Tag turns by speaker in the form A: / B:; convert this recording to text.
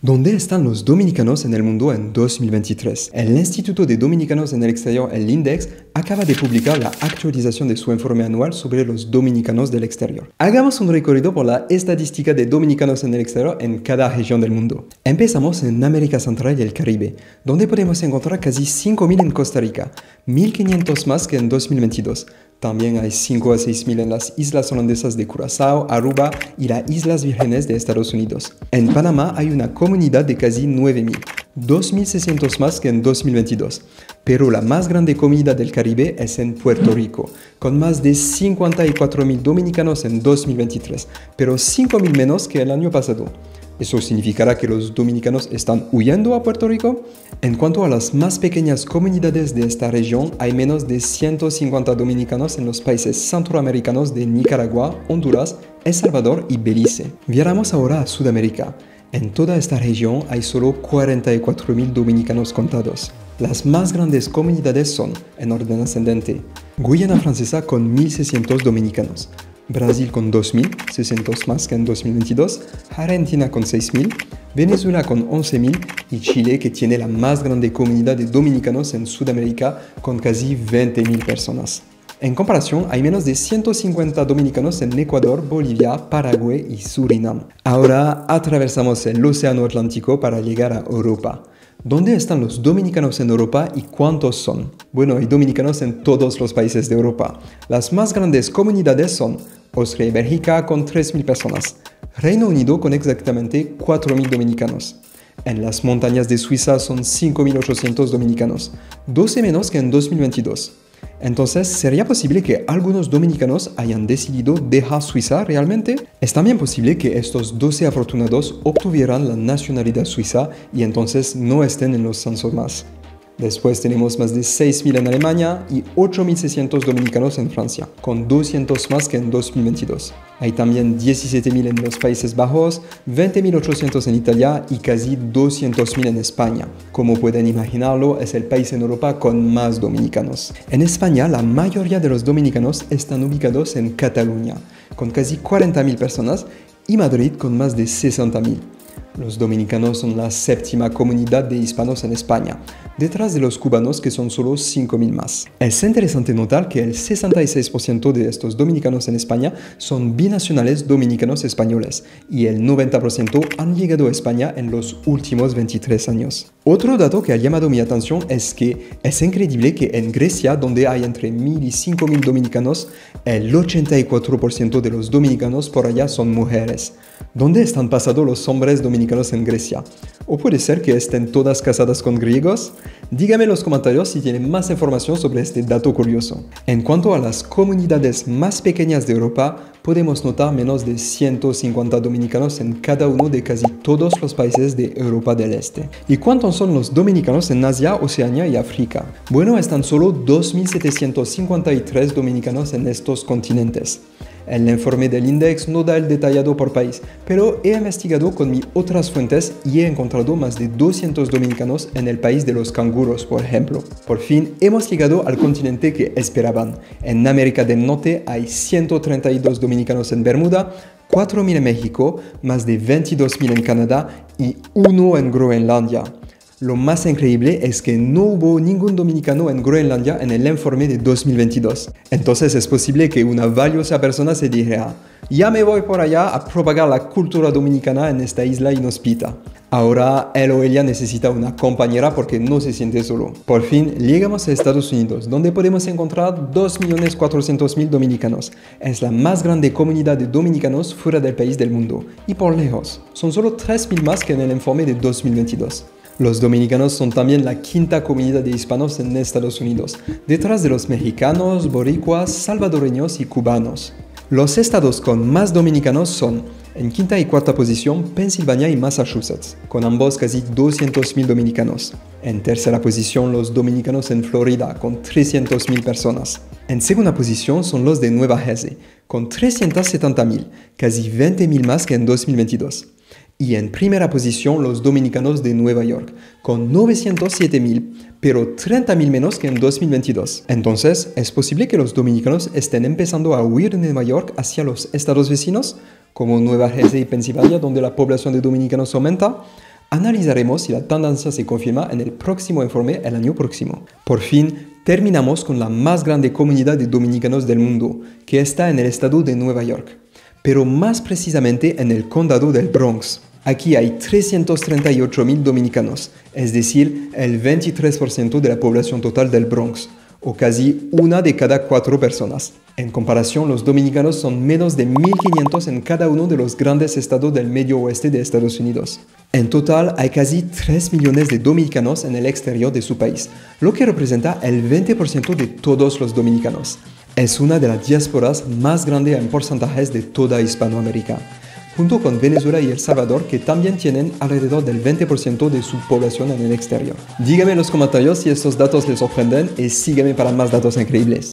A: ¿Dónde están los dominicanos en el mundo en 2023? El Instituto de Dominicanos en el Exterior, el INDEX, acaba de publicar la actualización de su informe anual sobre los dominicanos del exterior. Hagamos un recorrido por la estadística de dominicanos en el exterior en cada región del mundo. Empezamos en América Central y el Caribe, donde podemos encontrar casi 5.000 en Costa Rica, 1.500 más que en 2022. También hay 5 a 6.000 en las islas holandesas de Curazao, Aruba y las Islas Vírgenes de Estados Unidos. En Panamá hay una comunidad de casi 9.000, 2.600 más que en 2022. Pero la más grande comunidad del Caribe es en Puerto Rico, con más de 54.000 dominicanos en 2023, pero 5.000 menos que el año pasado. ¿Eso significará que los dominicanos están huyendo a Puerto Rico? En cuanto a las más pequeñas comunidades de esta región, hay menos de 150 dominicanos en los países centroamericanos de Nicaragua, Honduras, El Salvador y Belice. Viajamos ahora a Sudamérica. En toda esta región hay solo 44.000 dominicanos contados. Las más grandes comunidades son, en orden ascendente, Guyana Francesa con 1.600 dominicanos, Brasil con 2.000, 600 más que en 2022, Argentina con 6.000, Venezuela con 11.000 y Chile, que tiene la más grande comunidad de dominicanos en Sudamérica con casi 20.000 personas. En comparación, hay menos de 150 dominicanos en Ecuador, Bolivia, Paraguay y Surinam. Ahora atravesamos el Océano Atlántico para llegar a Europa. ¿Dónde están los dominicanos en Europa y cuántos son? Bueno, hay dominicanos en todos los países de Europa. Las más grandes comunidades son Austria y Bélgica con 3.000 personas, Reino Unido con exactamente 4.000 dominicanos. En las montañas de Suiza son 5.800 dominicanos, 12 menos que en 2022. Entonces, ¿sería posible que algunos dominicanos hayan decidido dejar Suiza realmente? Es también posible que estos 12 afortunados obtuvieran la nacionalidad suiza y entonces no estén en los censos más. Después tenemos más de 6.000 en Alemania y 8.600 dominicanos en Francia, con 200 más que en 2022. Hay también 17.000 en los Países Bajos, 20.800 en Italia y casi 200.000 en España. Como pueden imaginarlo, es el país en Europa con más dominicanos. En España, la mayoría de los dominicanos están ubicados en Cataluña, con casi 40.000 personas, y Madrid con más de 60.000. Los dominicanos son la séptima comunidad de hispanos en España, detrás de los cubanos que son solo 5.000 más. Es interesante notar que el 66% de estos dominicanos en España son binacionales dominicanos españoles y el 90% han llegado a España en los últimos 23 años. Otro dato que ha llamado mi atención es que es increíble que en Grecia, donde hay entre 1.000 y 5.000 dominicanos, el 84% de los dominicanos por allá son mujeres. ¿Dónde están pasados los hombres dominicanos en Grecia? ¿O puede ser que estén todas casadas con griegos? Díganme en los comentarios si tienen más información sobre este dato curioso. En cuanto a las comunidades más pequeñas de Europa, podemos notar menos de 150 dominicanos en cada uno de casi todos los países de Europa del Este. ¿Y cuántos son los dominicanos en Asia, Oceanía y África? Bueno, están solo 2.753 dominicanos en estos continentes. El informe del INDEX no da el detallado por país, pero he investigado con mis otras fuentes y he encontrado más de 200 dominicanos en el país de los canguros, por ejemplo. Por fin hemos llegado al continente que esperaban. En América del Norte hay 132 dominicanos en Bermuda, 4.000 en México, más de 22.000 en Canadá y 1 en Groenlandia. Lo más increíble es que no hubo ningún dominicano en Groenlandia en el informe de 2022. Entonces es posible que una valiosa persona se dijera: ya me voy por allá a propagar la cultura dominicana en esta isla inhóspita. Ahora él o ella necesita una compañera porque no se siente solo. Por fin llegamos a Estados Unidos, donde podemos encontrar 2.400.000 dominicanos. Es la más grande comunidad de dominicanos fuera del país del mundo, y por lejos. Son solo 3.000 más que en el informe de 2022. Los dominicanos son también la quinta comunidad de hispanos en Estados Unidos, detrás de los mexicanos, boricuas, salvadoreños y cubanos. Los estados con más dominicanos son, en quinta y cuarta posición, Pensilvania y Massachusetts, con ambos casi 200.000 dominicanos. En tercera posición, los dominicanos en Florida, con 300.000 personas. En segunda posición son los de Nueva Jersey, con 370.000, casi 20.000 más que en 2022. Y en primera posición los dominicanos de Nueva York, con 907.000, pero 30.000 menos que en 2022. Entonces, ¿es posible que los dominicanos estén empezando a huir de Nueva York hacia los estados vecinos, como Nueva Jersey y Pensilvania, donde la población de dominicanos aumenta? Analizaremos si la tendencia se confirma en el próximo informe el año próximo. Por fin, terminamos con la más grande comunidad de dominicanos del mundo, que está en el estado de Nueva York, pero más precisamente en el condado del Bronx. Aquí hay 338.000 dominicanos, es decir, el 23% de la población total del Bronx, o casi una de cada 4 personas. En comparación, los dominicanos son menos de 1.500 en cada uno de los grandes estados del medio oeste de Estados Unidos. En total, hay casi 3 millones de dominicanos en el exterior de su país, lo que representa el 20% de todos los dominicanos. Es una de las diásporas más grandes en porcentajes de toda Hispanoamérica, junto con Venezuela y El Salvador, que también tienen alrededor del 20% de su población en el exterior. Díganme en los comentarios si estos datos les sorprenden y síganme para más datos increíbles.